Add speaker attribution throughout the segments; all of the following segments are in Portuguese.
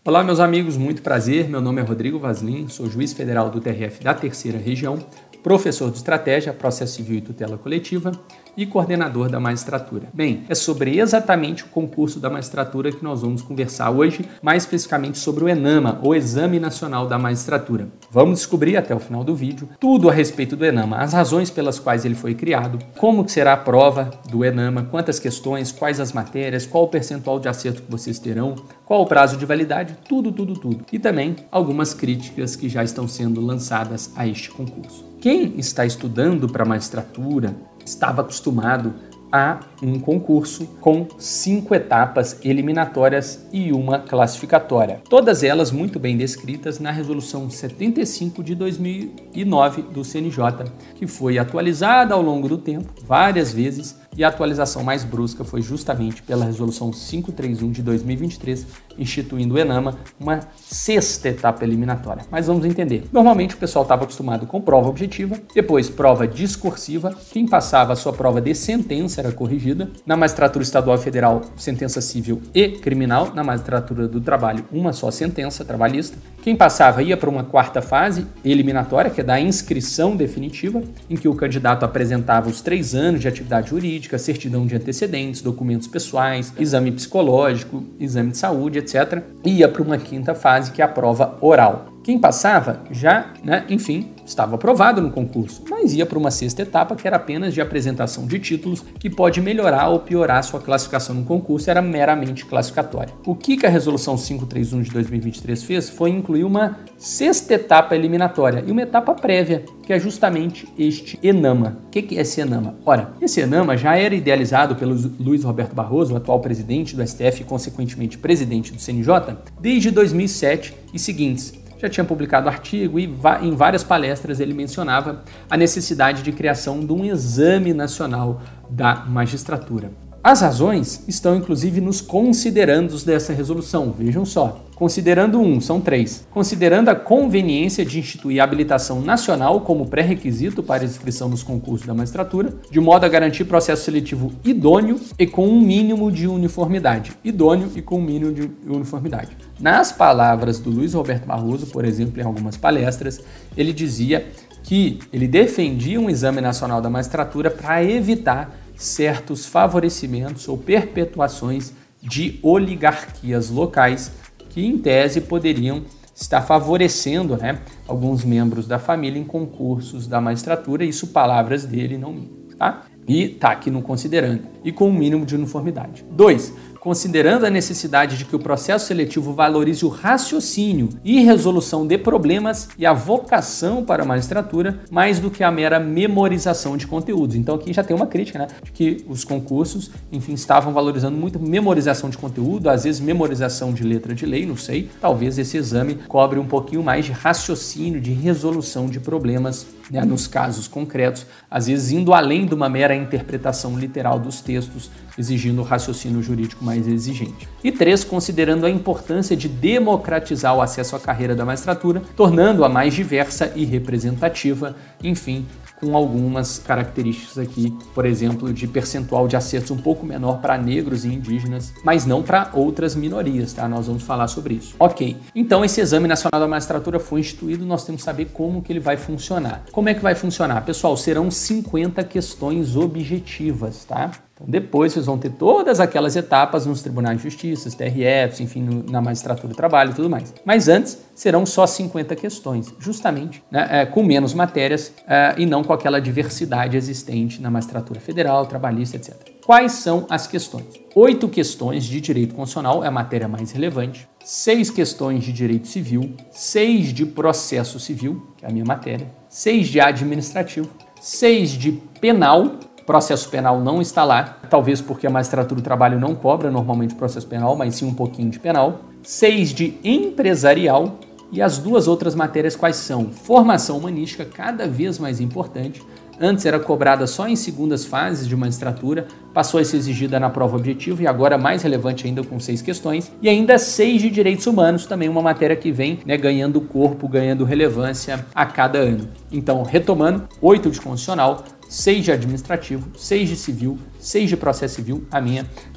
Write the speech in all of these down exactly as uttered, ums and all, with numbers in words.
Speaker 1: Olá, meus amigos, muito prazer. Meu nome é Rodrigo Vaslin, sou juiz federal do T R F da Terceira Região, professor de Estratégia, Processo Civil e Tutela Coletiva e coordenador da magistratura. Bem, é sobre exatamente o concurso da magistratura que nós vamos conversar hoje, mais especificamente sobre o ENAMA, o Exame Nacional da Magistratura. Vamos descobrir até o final do vídeo tudo a respeito do ENAMA, as razões pelas quais ele foi criado, como que será a prova do ENAMA, quantas questões, quais as matérias, qual o percentual de acerto que vocês terão, qual o prazo de validade, tudo, tudo, tudo. E também algumas críticas que já estão sendo lançadas a este concurso. Quem está estudando para a magistratura estava acostumado a um concurso com cinco etapas eliminatórias e uma classificatória. Todas elas muito bem descritas na Resolução setenta e cinco de dois mil e nove do C N J, que foi atualizada ao longo do tempo, várias vezes, e a atualização mais brusca foi justamente pela Resolução quinhentos e trinta e um de dois mil e vinte e três, instituindo o ENAMA, uma sexta etapa eliminatória. Mas vamos entender. Normalmente o pessoal estava acostumado com prova objetiva, depois prova discursiva, quem passava a sua prova de sentença era corrigida, na magistratura estadual e federal, sentença civil e criminal, na magistratura do trabalho, uma só sentença trabalhista. Quem passava ia para uma quarta fase eliminatória, que é da inscrição definitiva, em que o candidato apresentava os três anos de atividade jurídica, certidão de antecedentes, documentos pessoais, exame psicológico, exame de saúde, etcétera. E ia para uma quinta fase, que é a prova oral. Quem passava já, né, enfim, estava aprovado no concurso, mas ia para uma sexta etapa, que era apenas de apresentação de títulos, que pode melhorar ou piorar sua classificação no concurso, era meramente classificatória. O que, que a Resolução quinhentos e trinta e um de dois mil e vinte e três fez foi incluir uma sexta etapa eliminatória e uma etapa prévia, que é justamente este ENAMA. O que, que é esse ENAMA? Ora, esse ENAMA já era idealizado pelo Luiz Roberto Barroso, o atual presidente do S T F e, consequentemente, presidente do C N J, desde dois mil e sete e seguintes. Já tinha publicado artigo e em várias palestras ele mencionava a necessidade de criação de um exame nacional da magistratura. As razões estão inclusive nos considerandos dessa resolução, vejam só. Considerando um, são três. Considerando a conveniência de instituir a habilitação nacional como pré-requisito para inscrição nos concursos da magistratura, de modo a garantir processo seletivo idôneo e com um mínimo de uniformidade. Idôneo e com um mínimo de uniformidade. Nas palavras do Luiz Roberto Barroso, por exemplo, em algumas palestras, ele dizia que ele defendia um exame nacional da magistratura para evitar certos favorecimentos ou perpetuações de oligarquias locais que, em tese, poderiam estar favorecendo, né, alguns membros da família em concursos da magistratura, isso palavras dele, não minhas, tá? E tá aqui no considerando, e com um mínimo de uniformidade. Dois, considerando a necessidade de que o processo seletivo valorize o raciocínio e resolução de problemas e a vocação para a magistratura, mais do que a mera memorização de conteúdos. Então aqui já tem uma crítica, né, de que os concursos, enfim, estavam valorizando muito memorização de conteúdo, às vezes memorização de letra de lei, não sei. Talvez esse exame cobre um pouquinho mais de raciocínio, de resolução de problemas, né, nos casos concretos, às vezes indo além de uma mera interpretação literal dos textos, exigindo o raciocínio jurídico mais exigente. E três, considerando a importância de democratizar o acesso à carreira da magistratura, tornando-a mais diversa e representativa, enfim, com algumas características aqui, por exemplo, de percentual de acertos um pouco menor para negros e indígenas, mas não para outras minorias, tá? Nós vamos falar sobre isso. Ok, então esse Exame Nacional da Magistratura foi instituído, nós temos que saber como que ele vai funcionar. Como é que vai funcionar? Pessoal, serão cinquenta questões objetivas, tá? Então, depois vocês vão ter todas aquelas etapas nos tribunais de justiça, T R Fs, enfim, no, na magistratura do trabalho e tudo mais. Mas antes, serão só cinquenta questões, justamente, né, é, com menos matérias é, e não com aquela diversidade existente na magistratura federal, trabalhista, etcétera. Quais são as questões? Oito questões de direito constitucional é a matéria mais relevante, seis questões de direito civil, seis de processo civil, que é a minha matéria, seis de administrativo, seis de penal. Processo penal não está lá, talvez porque a magistratura do trabalho não cobra normalmente processo penal, mas sim um pouquinho de penal. Seis de empresarial e as duas outras matérias quais são? Formação humanística, cada vez mais importante. Antes era cobrada só em segundas fases de magistratura, passou a ser exigida na prova objetiva e agora mais relevante ainda com seis questões. E ainda seis de direitos humanos, também uma matéria que vem, né, ganhando corpo, ganhando relevância a cada ano. Então, retomando, oito de constitucional, seis de administrativo, seis de civil, seis de processo civil, a minha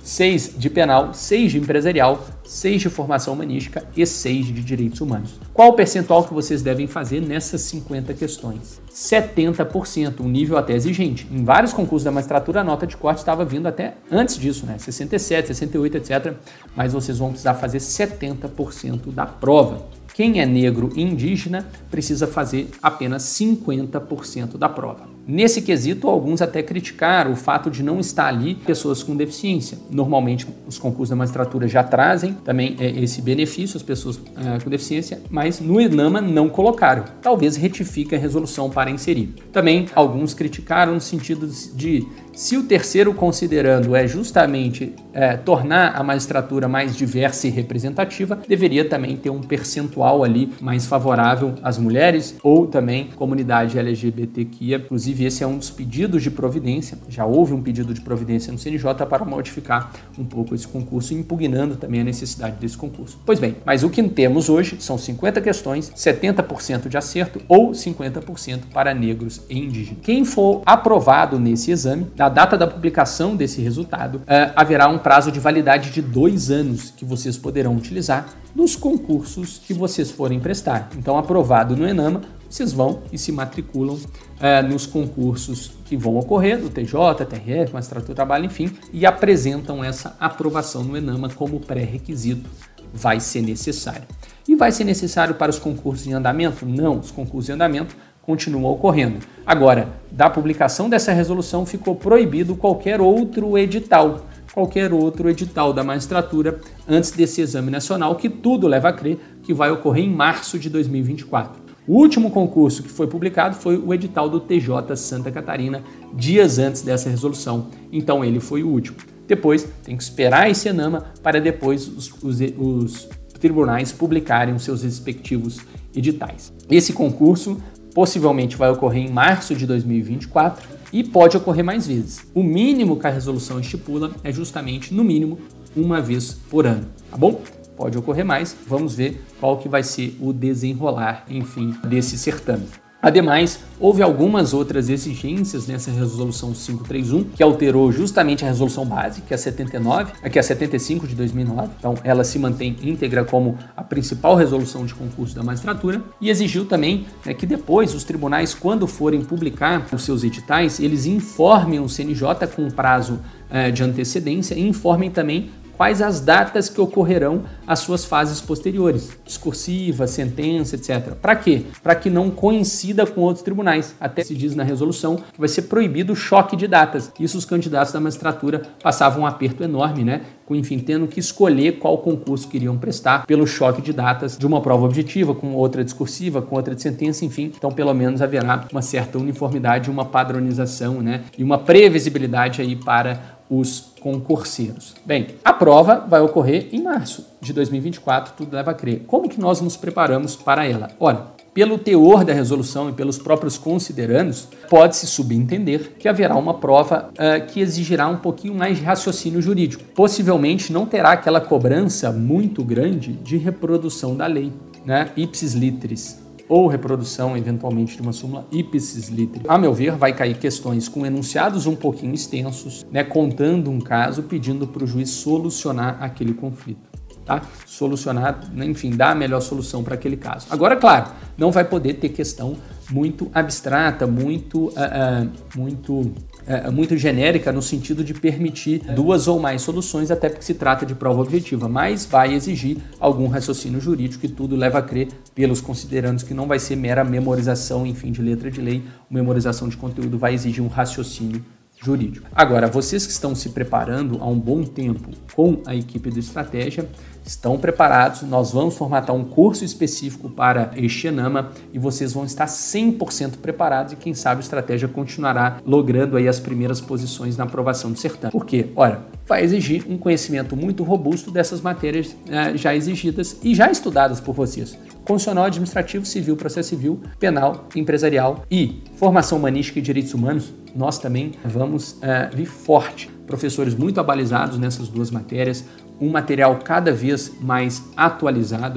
Speaker 1: seis de penal, seis de empresarial, seis de formação humanística e seis de direitos humanos. Qual o percentual que vocês devem fazer nessas cinquenta questões? setenta por cento, um nível até exigente. Em vários concursos da magistratura, a nota de corte estava vindo até antes disso, né? sessenta e sete, sessenta e oito, etcétera. Mas vocês vão precisar fazer setenta por cento da prova. Quem é negro e indígena precisa fazer apenas cinquenta por cento da prova. Nesse quesito, alguns até criticaram o fato de não estar ali pessoas com deficiência. Normalmente, os concursos da magistratura já trazem também é, esse benefício às pessoas é, com deficiência, mas no ENAMA não colocaram. Talvez retifique a resolução para inserir. Também, alguns criticaram no sentido de, se o terceiro considerando é justamente é, tornar a magistratura mais diversa e representativa, deveria também ter um percentual ali mais favorável às mulheres ou também comunidade L G B T Q I A. Inclusive, esse é um dos pedidos de providência. Já houve um pedido de providência no C N J para modificar um pouco esse concurso, impugnando também a necessidade desse concurso. Pois bem, mas o que temos hoje são cinquenta questões, setenta por cento de acerto ou cinquenta por cento para negros e indígenas. Quem for aprovado nesse exame, da data da publicação desse resultado, uh, haverá um prazo de validade de dois anos que vocês poderão utilizar nos concursos que vocês forem prestar. Então, aprovado no ENAMA, vocês vão e se matriculam uh, nos concursos que vão ocorrer, do T J, T R F, Magistratura do Trabalho, enfim, e apresentam essa aprovação no ENAMA como pré-requisito. Vai ser necessário. E vai ser necessário para os concursos em andamento? Não, os concursos em andamento continuam ocorrendo. Agora, da publicação dessa resolução ficou proibido qualquer outro edital, qualquer outro edital da magistratura antes desse exame nacional, que tudo leva a crer que vai ocorrer em março de dois mil e vinte e quatro. O último concurso que foi publicado foi o edital do T J Santa Catarina, dias antes dessa resolução. Então ele foi o último. Depois tem que esperar esse ENAMA para depois os, os, os tribunais publicarem os seus respectivos editais. Esse concurso possivelmente vai ocorrer em março de dois mil e vinte e quatro e pode ocorrer mais vezes. O mínimo que a resolução estipula é justamente, no mínimo, uma vez por ano, tá bom? Pode ocorrer mais, vamos ver qual que vai ser o desenrolar, enfim, desse certame. Ademais, houve algumas outras exigências nessa resolução quinhentos e trinta e um, que alterou justamente a resolução base, que é a setenta e nove, que é a setenta e cinco de dois mil e nove. Então, ela se mantém íntegra como a principal resolução de concurso da magistratura e exigiu também, né, que depois os tribunais, quando forem publicar os seus editais, eles informem o C N J com prazo eh, de antecedência e informem também quais as datas que ocorrerão as suas fases posteriores, discursiva, sentença, etcétera. Para quê? Para que não coincida com outros tribunais. Até se diz na resolução que vai ser proibido o choque de datas. Isso os candidatos da magistratura passavam um aperto enorme, né? Com, enfim, tendo que escolher qual concurso queriam prestar pelo choque de datas de uma prova objetiva, com outra discursiva, com outra de sentença, enfim. Então, pelo menos haverá uma certa uniformidade, uma padronização, né? E uma previsibilidade aí para os concurseiros. Bem, a prova vai ocorrer em março de dois mil e vinte e quatro, tudo leva a crer. Como que nós nos preparamos para ela? Ora, pelo teor da resolução e pelos próprios considerandos, pode-se subentender que haverá uma prova uh, que exigirá um pouquinho mais de raciocínio jurídico. Possivelmente não terá aquela cobrança muito grande de reprodução da lei, né? Ipsis literis, ou reprodução, eventualmente, de uma súmula ipsis literis. A meu ver, vai cair questões com enunciados um pouquinho extensos, né, contando um caso, pedindo para o juiz solucionar aquele conflito. Tá? Solucionar, enfim, dar a melhor solução para aquele caso. Agora, claro, não vai poder ter questão muito abstrata, muito, uh, uh, muito, uh, muito genérica no sentido de permitir duas ou mais soluções, até porque se trata de prova objetiva, mas vai exigir algum raciocínio jurídico e tudo leva a crer pelos considerandos que não vai ser mera memorização, enfim, de letra de lei, memorização de conteúdo vai exigir um raciocínio jurídico. Agora, vocês que estão se preparando há um bom tempo com a equipe do Estratégia, estão preparados, nós vamos formatar um curso específico para este ENAMA e vocês vão estar cem por cento preparados e quem sabe a Estratégia continuará logrando aí as primeiras posições na aprovação do certame. Por quê? Ora, vai exigir um conhecimento muito robusto dessas matérias eh, já exigidas e já estudadas por vocês. Constitucional, administrativo, civil, processo civil, penal, empresarial e formação humanística e direitos humanos. Nós também vamos uh, vir forte. Professores muito abalizados nessas duas matérias, um material cada vez mais atualizado.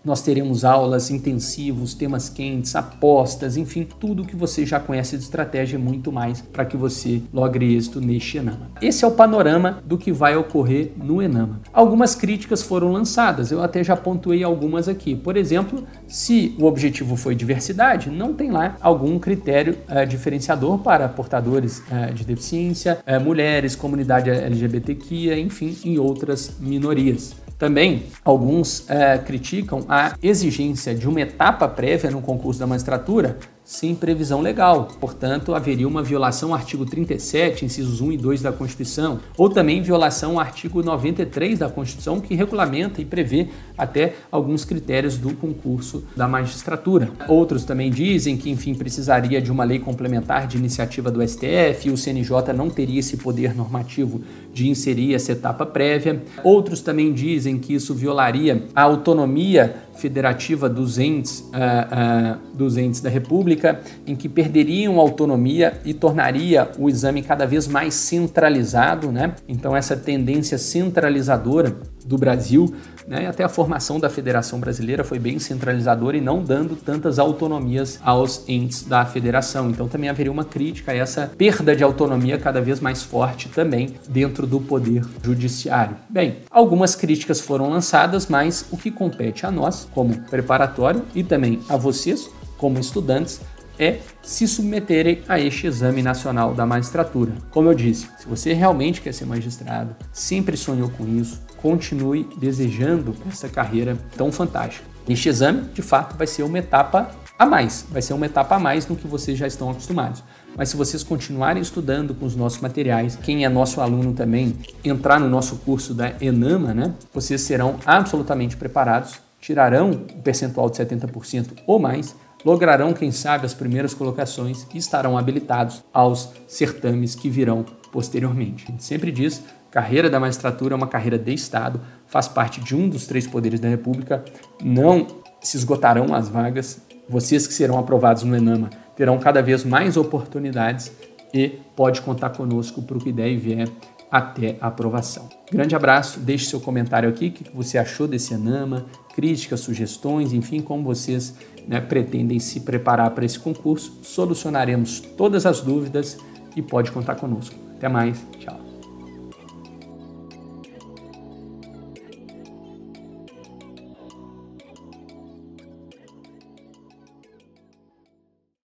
Speaker 1: nós teremos aulas intensivos, temas quentes, apostas, enfim, tudo que você já conhece de estratégia e muito mais para que você logre êxito neste ENAMA. Esse é o panorama do que vai ocorrer no ENAMA. Algumas críticas foram lançadas, eu até já pontuei algumas aqui. Por exemplo, se o objetivo foi diversidade, não tem lá algum critério uh, diferenciador para portadores uh, de deficiência, uh, mulheres, comunidade L G B T Q I A, enfim, e outras minorias. Também, alguns uh, criticam a exigência de uma etapa prévia no concurso da magistratura sem previsão legal. Portanto, haveria uma violação ao artigo trinta e sete, incisos um e dois da Constituição, ou também violação ao artigo noventa e três da Constituição, que regulamenta e prevê até alguns critérios do concurso da magistratura. Outros também dizem que, enfim, precisaria de uma lei complementar de iniciativa do S T F e o C N J não teria esse poder normativo de inserir essa etapa prévia. Outros também dizem que isso violaria a autonomia federativa dos entes, uh, uh, dos entes da República, em que perderiam autonomia e tornaria o exame cada vez mais centralizado, né? Então essa tendência centralizadora do Brasil, né, até a formação da Federação Brasileira foi bem centralizadora e não dando tantas autonomias aos entes da federação. Então também haveria uma crítica a essa perda de autonomia cada vez mais forte também dentro do poder judiciário. Bem, algumas críticas foram lançadas, mas o que compete a nós, como preparatório, e também a vocês, como estudantes, é se submeterem a este Exame Nacional da Magistratura. Como eu disse, se você realmente quer ser magistrado, sempre sonhou com isso, continue desejando essa carreira tão fantástica. Este exame, de fato, vai ser uma etapa a mais, vai ser uma etapa a mais no que vocês já estão acostumados. Mas se vocês continuarem estudando com os nossos materiais, quem é nosso aluno também, entrar no nosso curso da ENAMA, né, vocês serão absolutamente preparados, tirarão um percentual de setenta por cento ou mais, lograrão, quem sabe, as primeiras colocações e estarão habilitados aos certames que virão posteriormente. A gente sempre diz, carreira da magistratura é uma carreira de Estado, faz parte de um dos três poderes da República, não se esgotarão as vagas, vocês que serão aprovados no ENAMA terão cada vez mais oportunidades e pode contar conosco para o que der e vier até a aprovação. Grande abraço, deixe seu comentário aqui, o que você achou desse ENAMA, críticas, sugestões, enfim, como vocês, né, pretendem se preparar para esse concurso. Solucionaremos todas as dúvidas e pode contar conosco. Até mais, tchau.